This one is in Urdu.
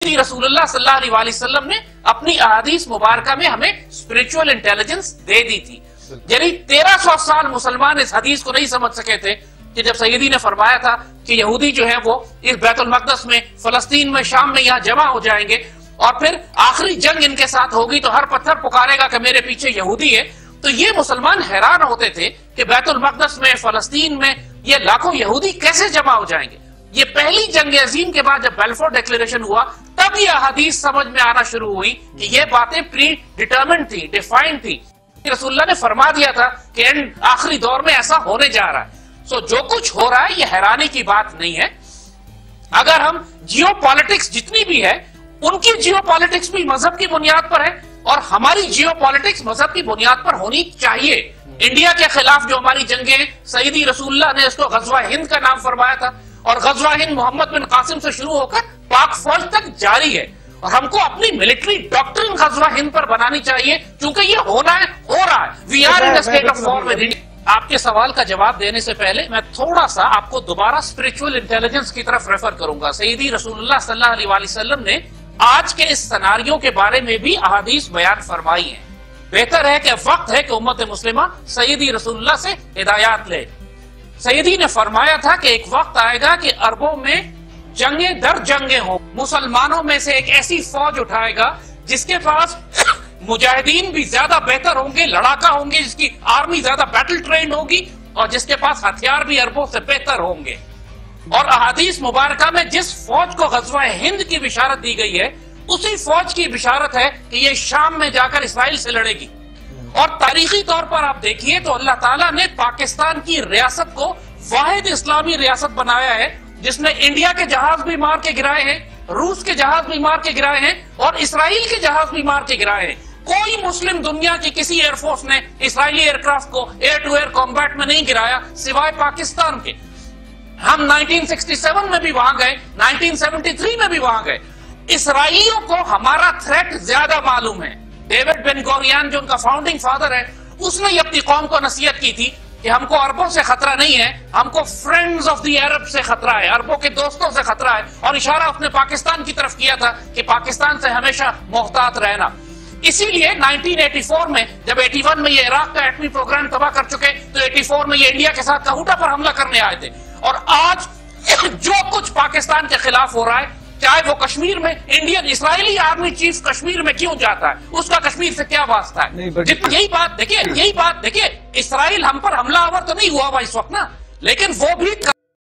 رسول اللہ صلی اللہ علیہ وسلم نے اپنی احادیث مبارکہ میں ہمیں اسپرچول انٹیلیجنس دے دی تھی. یعنی 1300 سال مسلمان اس حدیث کو نہیں سمجھ سکے تھے کہ جب سیدی نے فرمایا تھا کہ یہودی جو ہے وہ اس بیت المقدس میں، فلسطین میں، شام میں یہاں جمع ہو جائیں گے اور پھر آخری جنگ ان کے ساتھ ہوگی تو ہر پتھر پکارے گا کہ میرے پیچھے یہودی ہے. تو یہ مسلمان حیران ہوتے تھے کہ بیت المقدس میں، فلسطین میں یہ لاکھوں یہودی کیسے جمع ہو جائیں گے. یہ پہلی جنگ عظیم کے بعد جب بیلفور ڈیکلیریشن ہوا تب یہ حدیث سمجھ میں آنا شروع ہوئی کہ یہ باتیں پری ڈیٹرمنڈ تھی، ڈیفائنڈ تھی. رسول اللہ نے فرما دیا تھا کہ آخری دور میں ایسا ہونے جا رہا ہے. سو جو کچھ ہو رہا ہے یہ حیرانی کی بات نہیں ہے. اگر ہم جیو پالیٹکس جتنی بھی ہے ان کی جیو پالیٹکس بھی مذہب کی بنیاد پر ہے اور ہماری جیو پالیٹکس مذہب کی بنیاد پر ہونی چاہیے. انڈیا کے خلاف جو ہماری جنگیں، سیدی رسول اللہ نے اس کو غزوہ ہند کا نام فرمایا تھا اور غزوہ ہند محمد بن قاسم سے شروع ہو کر پاک فوج تک جاری ہے. اور ہم کو اپنی ملٹری ڈاکٹرن غزوہ ہند پر بنانی چاہیے کیونکہ یہ ہونا ہے، ہو رہا ہے. We are in state of war with India. آپ کے سوال کا جواب دینے سے پہلے میں تھوڑا سا آپ کو دوبارہ اسپرچول انٹیلیجنس کی طرف ریفر کروں گا. سیدی رسول اللہ صلی اللہ علیہ وسلم نے آج کے اس سناریوں کے بارے میں بھی احادیث بیان فرمائی ہیں. بہتر ہے کہ وقت ہے کہ امت مسلمہ سیدی رسول اللہ سے ہدایات لے. سیدی نے فرمایا تھا کہ ایک وقت آئے گا کہ عربوں میں جنگیں در جنگیں ہوں. مسلمانوں میں سے ایک ایسی فوج اٹھائے گا جس کے پاس مجاہدین بھی زیادہ بہتر ہوں گے، لڑاکا ہوں گے، جس کی آرمی زیادہ بیٹل ٹرینڈ ہوگی اور جس کے پاس ہتھیار بھی عربوں سے بہتر ہوں گے. اور احادیث مبارکہ میں جس فوج کو غزوہ ہند کی بشارت دی گئی ہے اسی فوج کی بشارت ہے کہ یہ شام میں جا کر اسرائیل سے لڑے گی. اور تاریخی طور پر آپ دیکھیے تو اللہ تعالیٰ نے پاکستان کی ریاست کو واحد اسلامی ریاست بنایا ہے جس نے انڈیا کے جہاز بھی مار کے گرائے ہیں، روس کے جہاز بھی مار کے گرائے ہیں اور اسرائیل کے جہاز بھی مار کے گرائے ہیں. کوئی مسلم دنیا کی کسی ایئر فورس نے اسرائیلی ایئر کرافٹ کو ایئر ٹو ایئر کمبیٹ میں نہیں گرایا سوائے پاکستان کے. ہم 1967 میں بھی وہاں گئے، 1973 میں بھی وہاں گئے. اسرائیلیوں کو ہمارا تھریٹ زیادہ معلوم ہے. ڈیوڈ بن گوریان جو ان کا فاؤنڈنگ فادر ہے اس نے اپنی قوم کو نصیحت کی تھی کہ ہم کو عربوں سے خطرہ نہیں ہے، ہم کو فرینڈز آف دی عرب سے خطرہ ہے، عربوں کے دوستوں سے خطرہ ہے. اور اشارہ اس نے پاکستان کی طرف کیا تھا کہ پاکستان سے ہمیشہ محتاط رہنا. اسی لیے 1984 میں جب 81 میں یہ عراق کا ایٹمی پروگرام تباہ کر چکے تو 84 میں یہ انڈیا کے ساتھ کہوٹا پر حملہ کرنے آئے تھے. اور آج جو کچھ پاکستان کے خلاف ہو رہا ہے، چاہے وہ کشمیر میں، انڈین اسرائیلی آرمی چیف کشمیر میں کیوں جاتا ہے، اس کا کشمیر سے کیا واسطہ ہے. یہی بات دیکھیے اسرائیل ہم پر حملہ آور تو نہیں ہوا ہوا اس وقت نا، لیکن وہ بھی